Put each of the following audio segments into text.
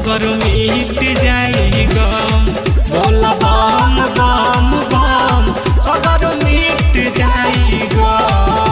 सगर मिट जाई गम। बोला बम बम बम सगर मिट जाई गम।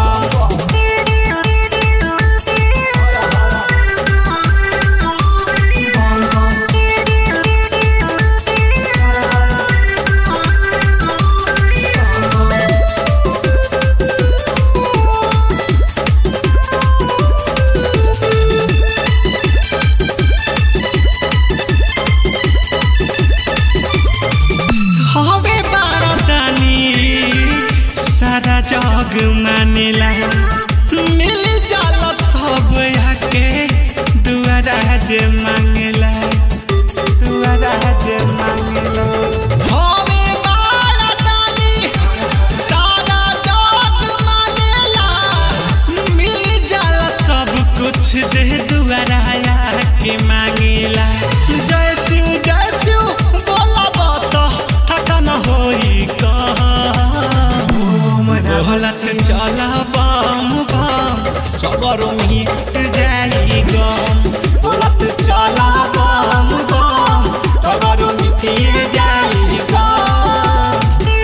जग मानेला मिल जाला सब आके दुआरा जे मांगेला दुआरा जे मांगेला। हवे बारा दानी सारा जग मानेला मिल जाला सब कुछ दे दुआरा आके मांगेला। जय शिव बोला बात थका न होई बोलत चला बम बम सगर मिट जाई गम। बोलत चला बम बम सगर मिट जाई गम।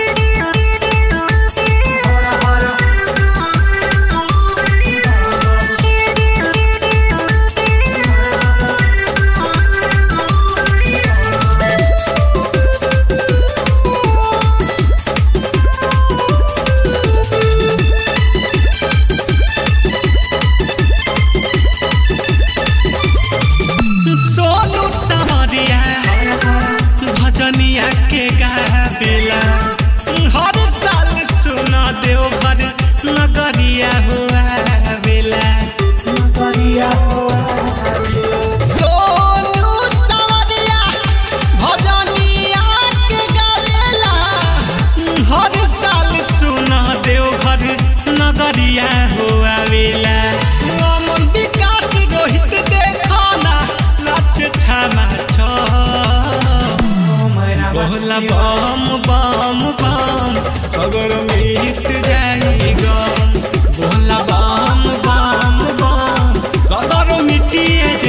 भजनिया के गावेला हर साल सुना देवघर नगरिया हुआ बेला नगरिया हुआ। सोनू सवरिया भजनिया के गावेला हर साल सुना देवघर नगरिया हुआ बेला। अमन विकास रोहित देखाना नाच छमा बोला बम बम बम सगर मिट जाई गम। बोला बम बम बम सगर मिट